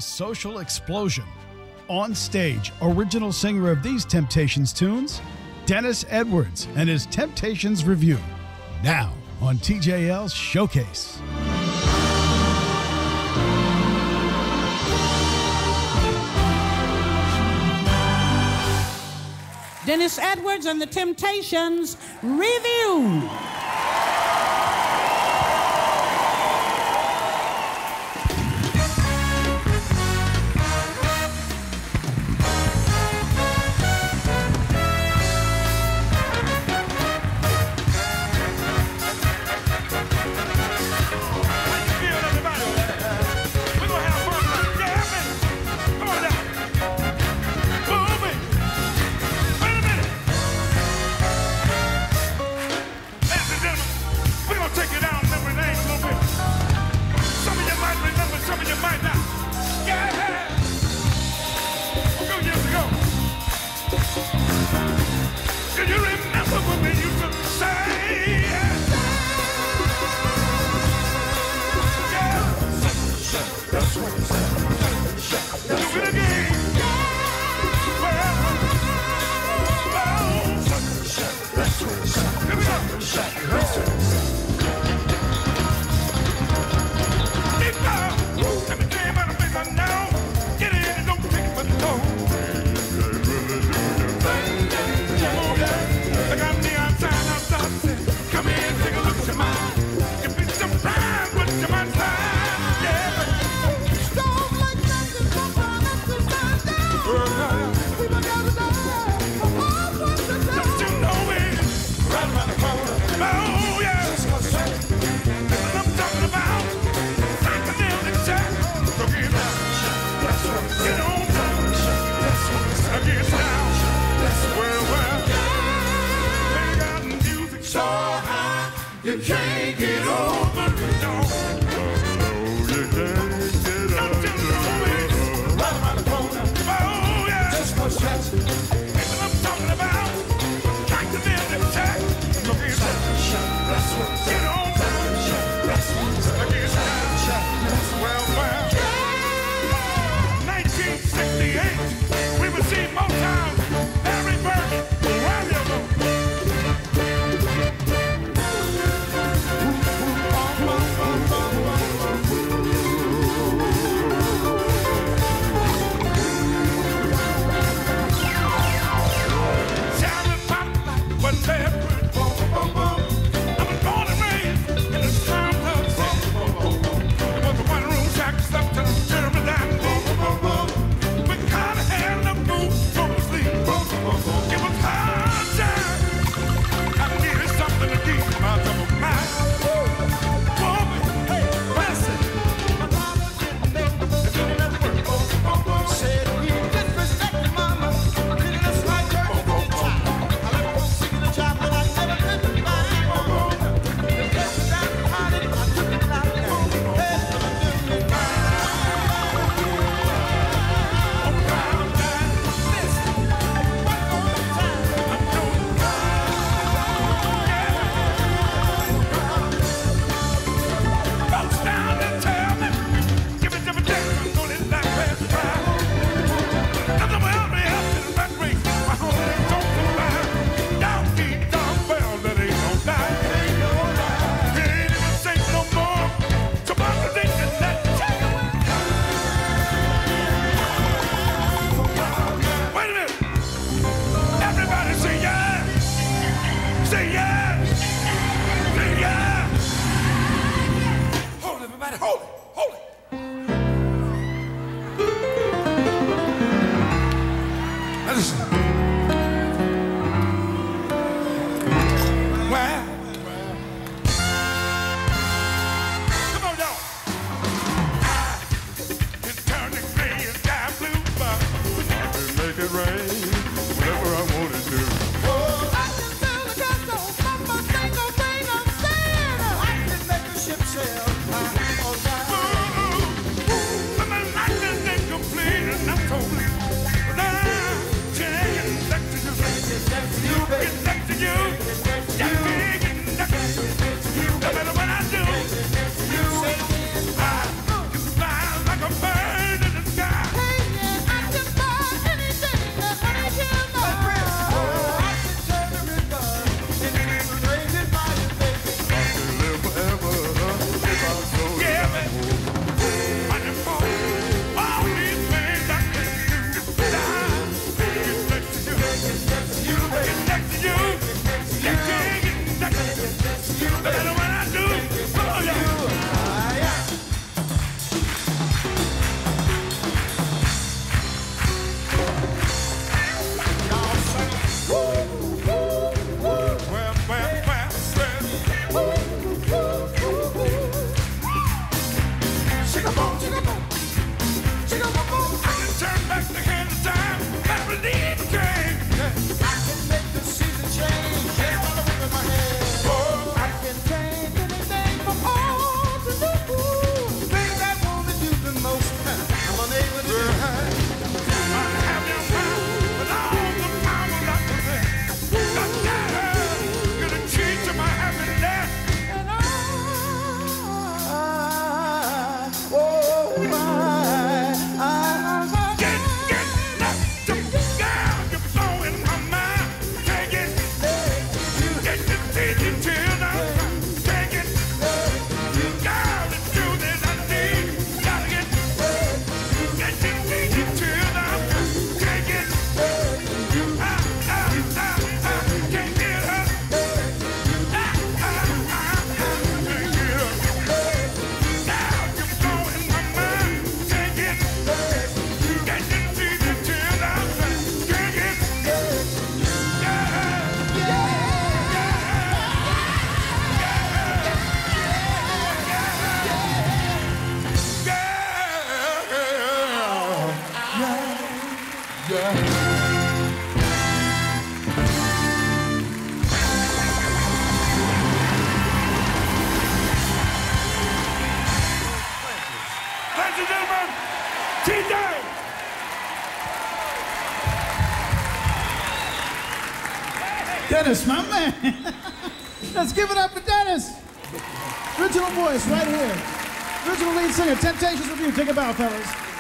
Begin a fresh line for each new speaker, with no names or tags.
a social explosion. On stage, original singer of these Temptations tunes, Dennis Edwards and his Temptations Review. Now on TJL's Showcase.
Dennis Edwards and the Temptations Review.
You can't get over it, no. You can't get over it. Right around the corner. Oh, yeah. Just no stretch. That's what I'm talking about. Like the building attack. Look at that. Get on down. Again, down. Well, 1968, we received Motown, Harry Burke, Radio. Ladies and gentlemen, TJ!
Dennis, my man. Let's give it up for Dennis. Original voice right here. Original lead singer, Temptations Review. Take a bow, fellas.